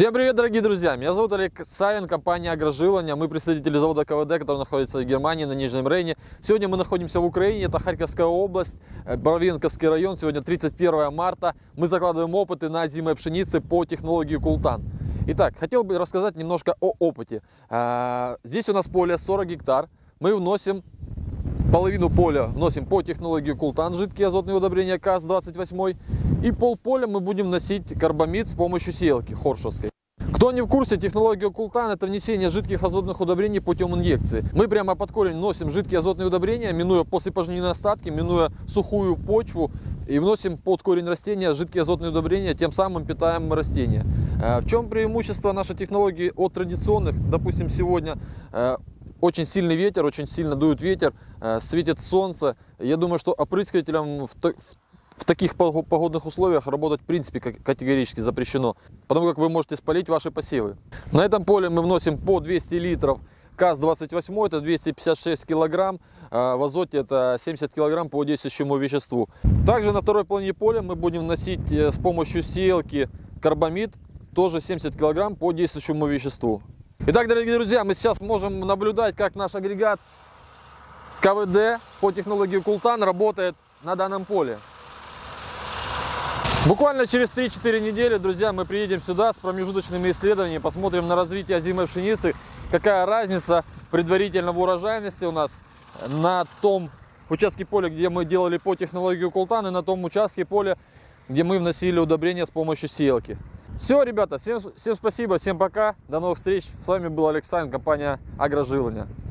Всем привет, дорогие друзья! Меня зовут Олег Савин, компания Агрожилование. Мы представители завода КВД, который находится в Германии, на Нижнем Рейне. Сегодня мы находимся в Украине, это Харьковская область, Боровенковский район. Сегодня 31 марта. Мы закладываем опыты на озимой пшенице по технологии Култан. Итак, хотел бы рассказать немножко о опыте. Здесь у нас поле 40 гектар. Мы вносим половину поля вносим по технологии Култан, жидкие азотные удобрения КАЗ-28. И полполя мы будем вносить карбамид с помощью сеялки хоршовской. Кто не в курсе, технология Култан — это внесение жидких азотных удобрений путем инъекции. Мы прямо под корень вносим жидкие азотные удобрения, минуя послепожнивные остатки, минуя сухую почву, и вносим под корень растения жидкие азотные удобрения, тем самым питаем растения. В чем преимущество нашей технологии от традиционных? Допустим, сегодня очень сильный ветер, очень сильно дует ветер, светит солнце. Я думаю, что опрыскивателям в таких погодных условиях работать в принципе категорически запрещено, потому как вы можете спалить ваши посевы. На этом поле мы вносим по 200 литров КАЗ-28, это 256 килограмм, в азоте это 70 килограмм по действующему веществу. Также на второй половине поля мы будем вносить с помощью сеялки карбамид, тоже 70 килограмм по действующему веществу. Итак, дорогие друзья, мы сейчас можем наблюдать, как наш агрегат КВД по технологии Култан работает на данном поле. Буквально через 3-4 недели, друзья, мы приедем сюда с промежуточными исследованиями, посмотрим на развитие озимой пшеницы, какая разница предварительно в урожайности у нас на том участке поля, где мы делали по технологии Култан, и на том участке поля, где мы вносили удобрения с помощью сеялки. Все, ребята, всем спасибо, всем пока, до новых встреч. С вами был Олег Савин, компания Агрожилование.